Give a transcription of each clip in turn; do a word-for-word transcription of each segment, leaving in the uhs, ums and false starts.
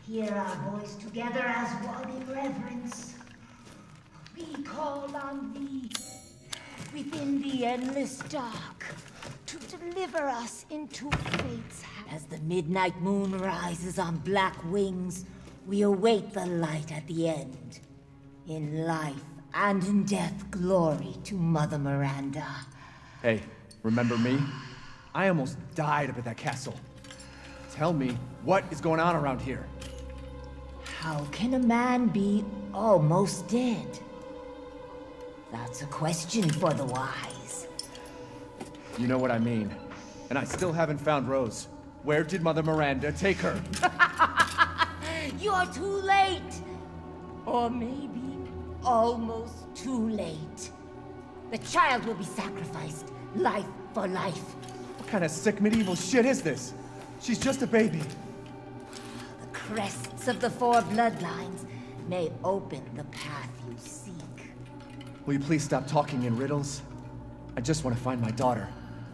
Hear our voice together as one in reverence. We call on thee within the endless dark to deliver us into fate's hand. As the midnight moon rises on black wings, we await the light at the end. In life and in death, glory to Mother Miranda. Hey, remember me? I almost died up at that castle. Tell me, what is going on around here? How can a man be almost dead? That's a question for the wise. You know what I mean. And I still haven't found Rose. Where did Mother Miranda take her? You're too late! Or maybe almost too late. The child will be sacrificed, life for life. What kind of sick medieval shit is this? She's just a baby. The crests of the four bloodlines may open the path you seek. Will you please stop talking in riddles? I just want to find my daughter.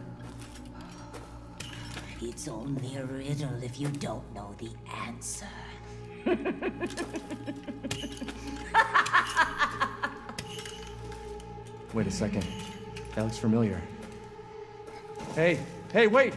It's only a riddle if you don't know the answer. Wait a second. That looks familiar. Hey, hey, wait!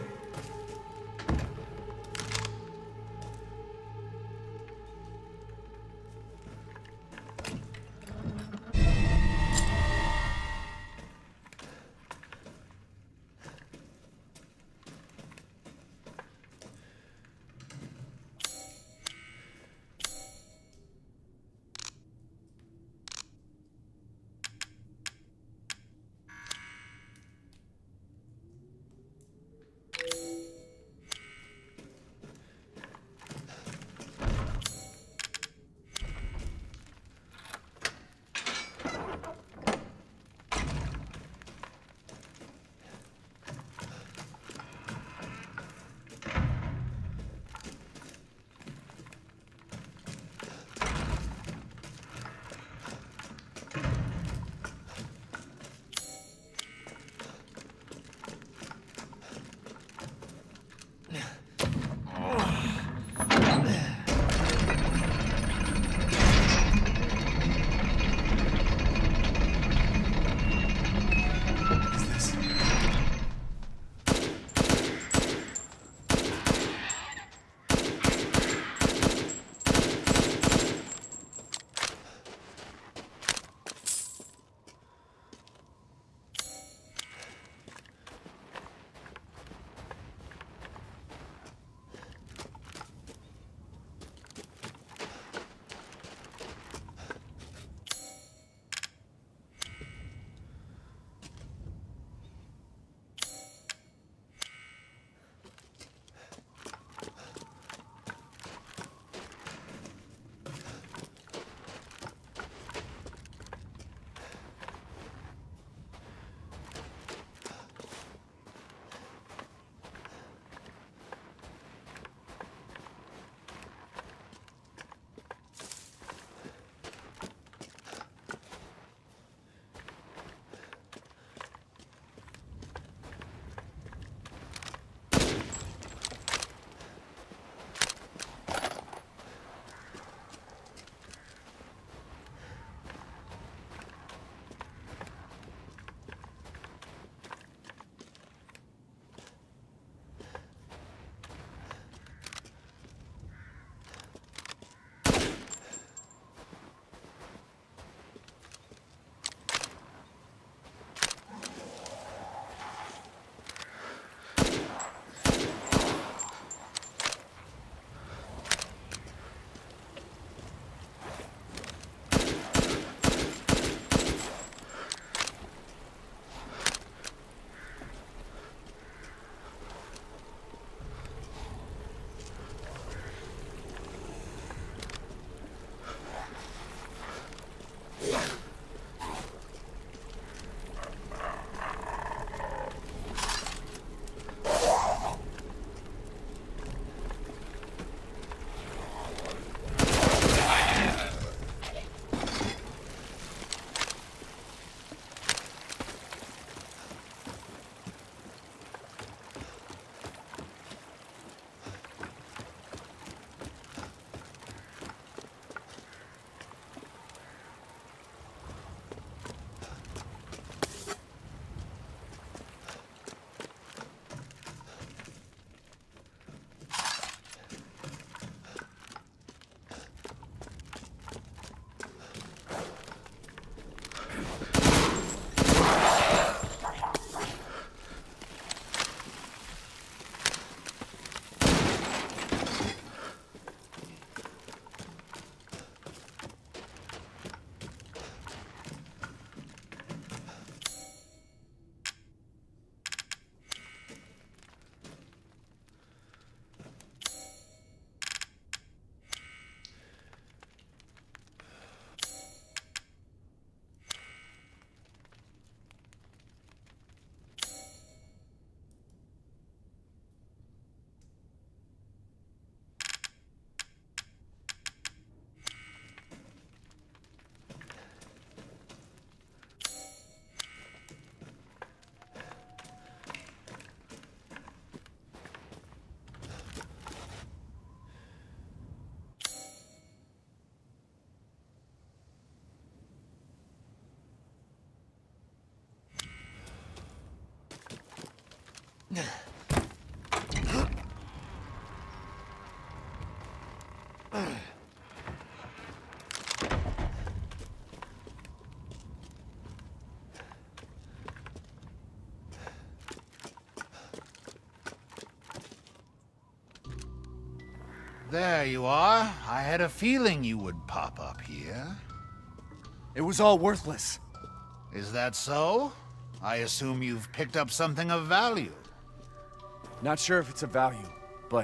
There you are. I had a feeling you would pop up here. It was all worthless. Is that so? I assume you've picked up something of value. Not sure if it's of value, but...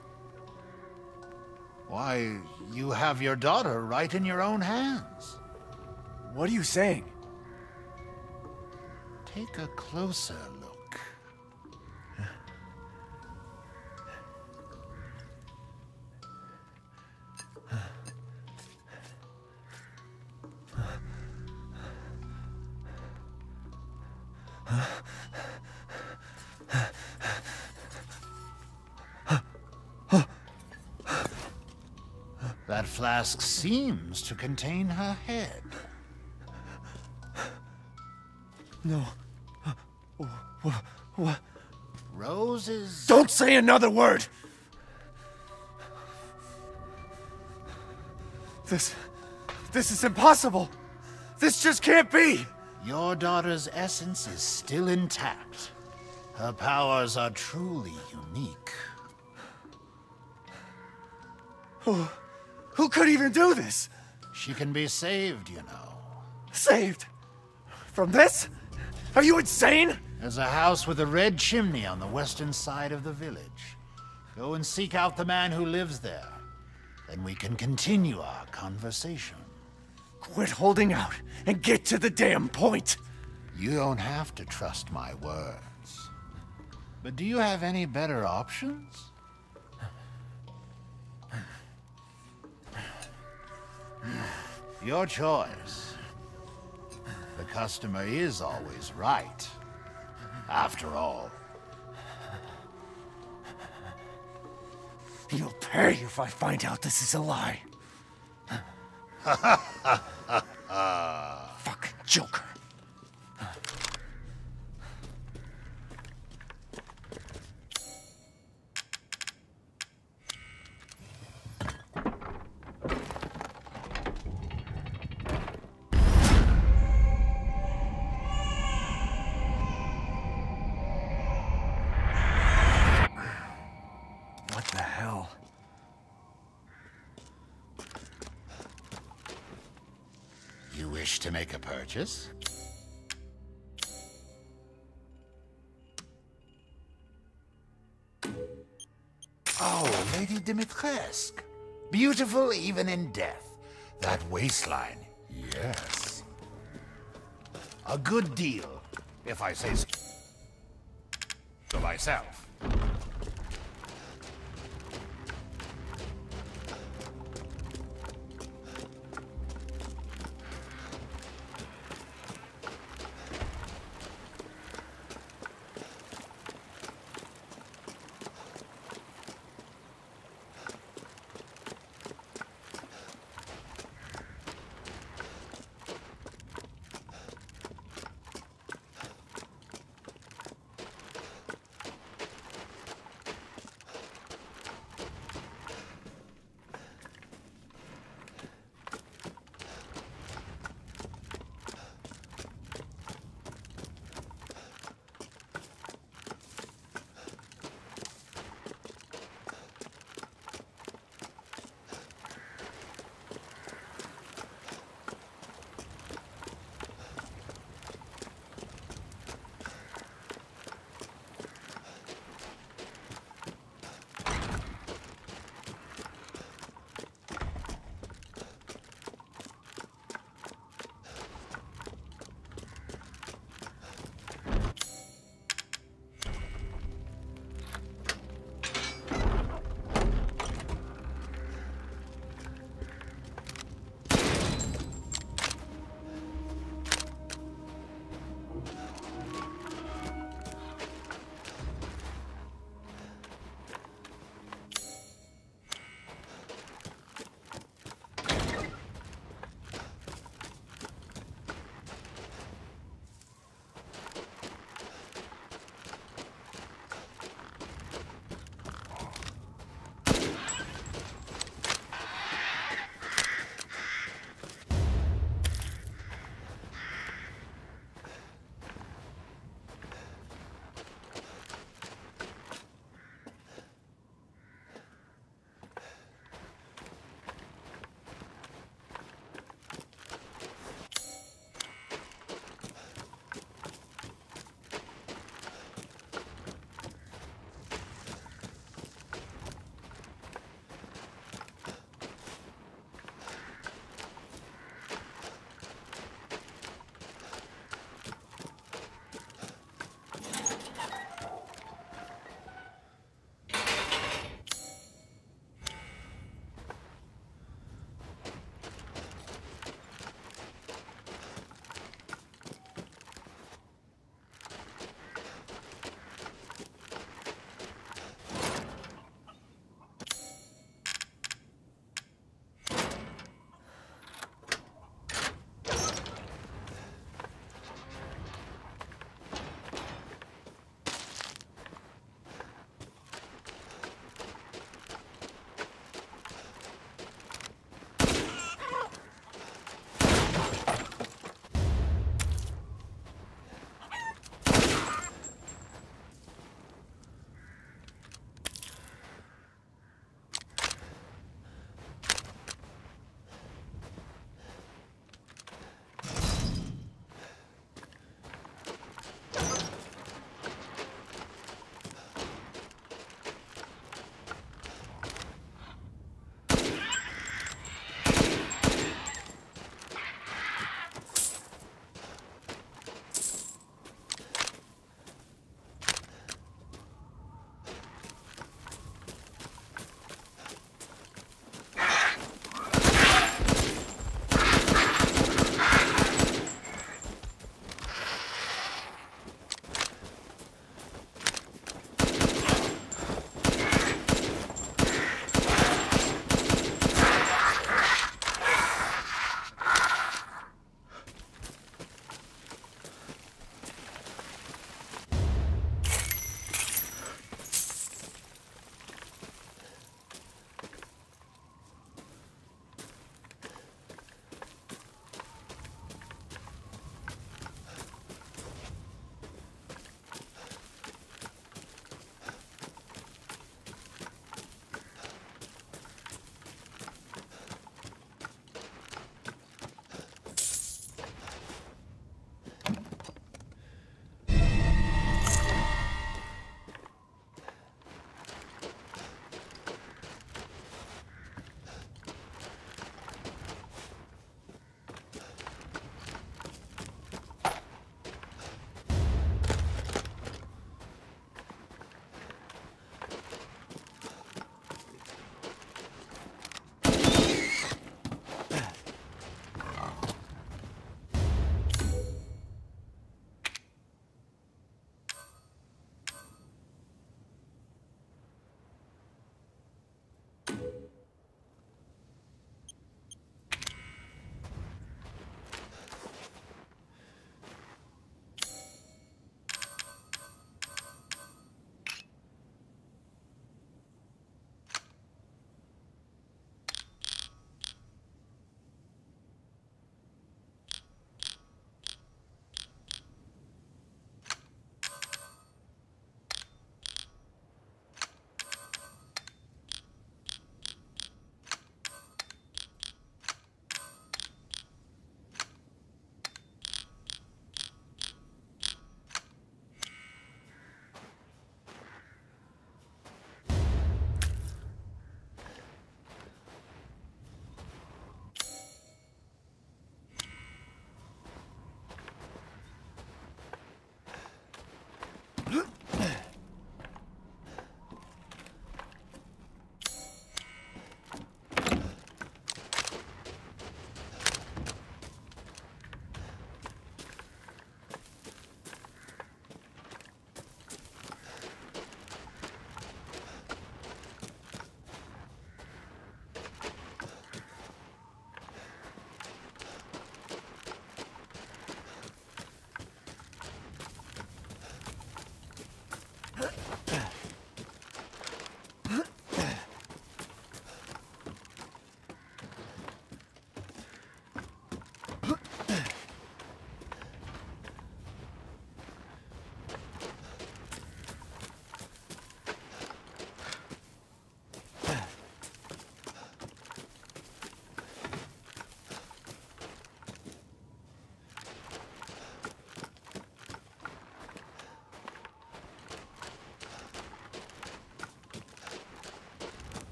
Why, you have your daughter right in your own hands. What are you saying? Take a closer look. That flask seems to contain her head. No. What? Roses... Don't say another word! This... This is impossible! This just can't be! Your daughter's essence is still intact. Her powers are truly unique. Who... Who could even do this? She can be saved, you know. Saved? From this? Are you insane? There's a house with a red chimney on the western side of the village. Go and seek out the man who lives there. Then we can continue our conversation. Quit holding out and get to the damn point. You don't have to trust my words. But do you have any better options? Your choice. The customer is always right. After all. You'll pay if I find out this is a lie. Fucking Joker. What the hell? You wish to make a purchase? Oh, Lady Dimitrescu. Beautiful even in death. That waistline, yes. A good deal, if I say so myself.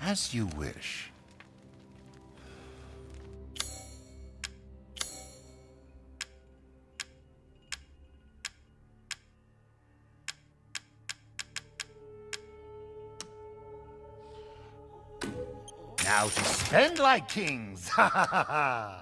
As you wish. Now to spend like kings! Ha ha ha ha!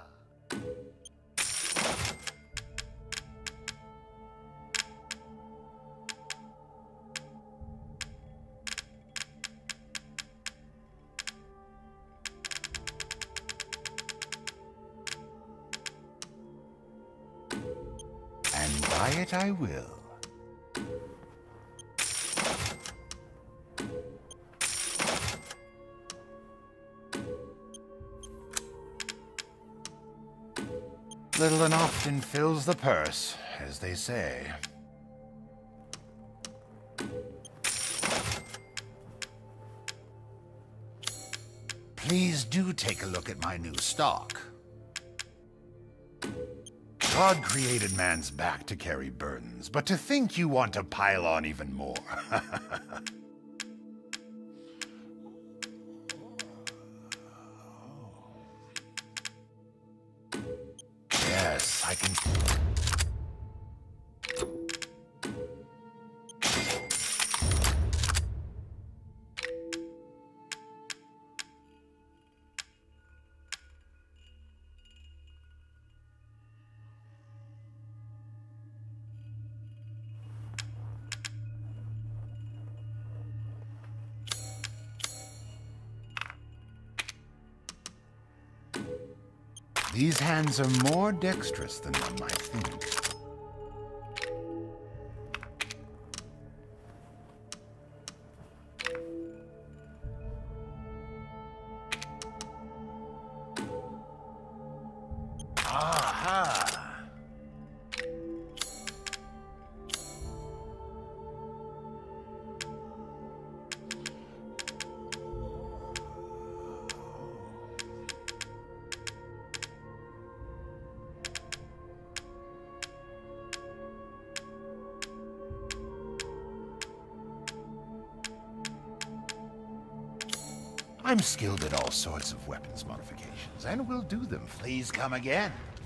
And buy it I will. Little and often fills the purse, as they say. Please do take a look at my new stock. God created man's back to carry burdens, but to think you want to pile on even more. Yes, I can... These hands are more dexterous than one might think. Aha! I'm skilled at all sorts of weapons modifications, and will do them. Please come again.